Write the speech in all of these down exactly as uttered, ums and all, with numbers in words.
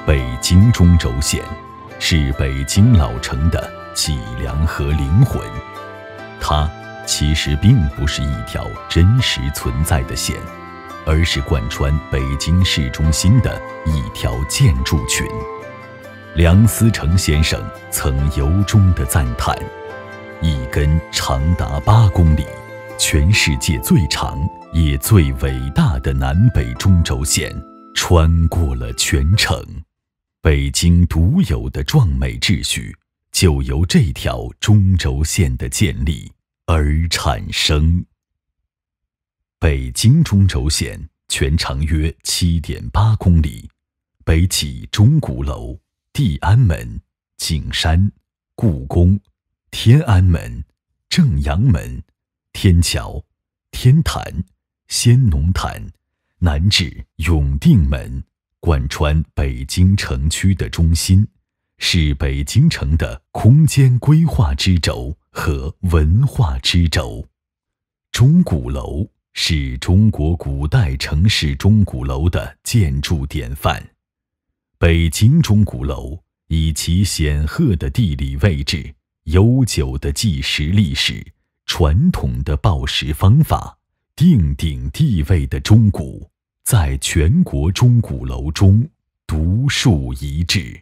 北京中轴线是北京老城的脊梁和灵魂，它其实并不是一条真实存在的线，而是贯穿北京市中心的一条建筑群。梁思成先生曾由衷地赞叹，一根长达八公里、全世界最长也最伟大的南北中轴线穿过了全城，北京独有的壮美秩序就由这条中轴线的建立而产生。北京中轴线全长约 七点八公里，北起钟鼓楼、地安门、景山、故宫、天安门、正阳门、天桥、天坛、先农坛，南至永定门，贯穿北京城区的中心，是北京城的空间规划之轴和文化之轴。钟鼓楼是中国古代城市钟鼓楼的建筑典范。北京钟鼓楼以其显赫的地理位置、悠久的计时历史、传统的报时方法、定鼎地位的钟鼓，在全国钟鼓楼中独树一帜。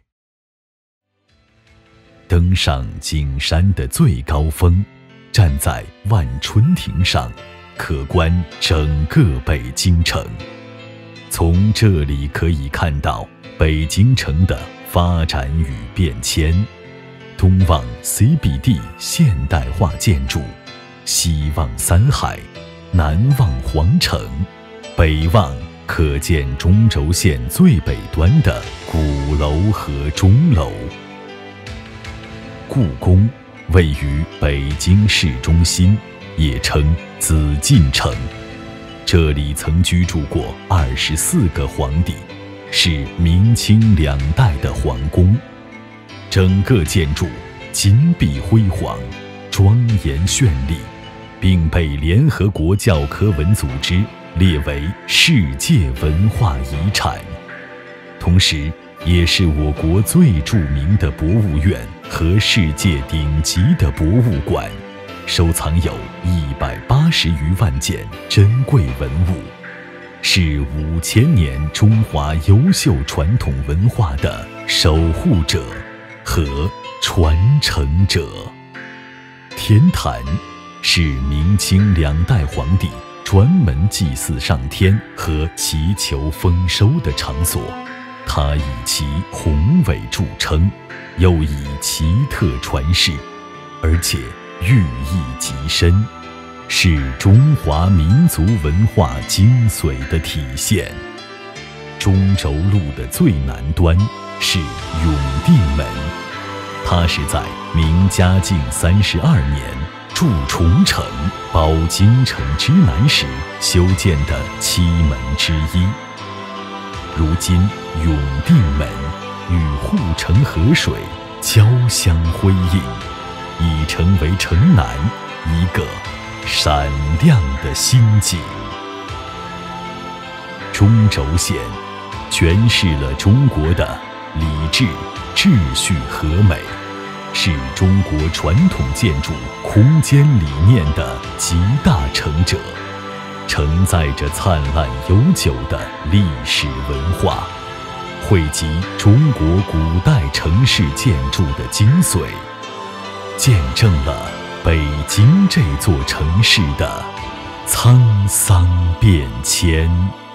登上景山的最高峰，站在万春亭上，可观整个北京城。从这里可以看到北京城的发展与变迁。东望 C B D 现代化建筑，西望三海，南望皇城，北望可见中轴线最北端的鼓楼和钟楼。故宫位于北京市中心，也称紫禁城，这里曾居住过二十四个皇帝，是明清两代的皇宫。整个建筑金碧辉煌，庄严绚丽，并被联合国教科文组织列为世界文化遗产，同时也是我国最著名的博物院和世界顶级的博物馆，收藏有一百八十余万件珍贵文物，是五千年中华优秀传统文化的守护者和传承者。天坛是明清两代皇帝专门祭祀上天和祈求丰收的场所，它以其宏伟著称，又以奇特传世，而且寓意极深，是中华民族文化精髓的体现。中轴路的最南端是永定门，它是在明嘉靖三十二年筑重城、保京城之南时修建的七门之一。如今永定门与护城河水交相辉映，已成为城南一个闪亮的新景。中轴线诠释了中国的理智、秩序和美，是中国传统建筑空间理念的集大成者，承载着灿烂悠久的历史文化，汇集中国古代城市建筑的精髓，见证了北京这座城市的沧桑变迁。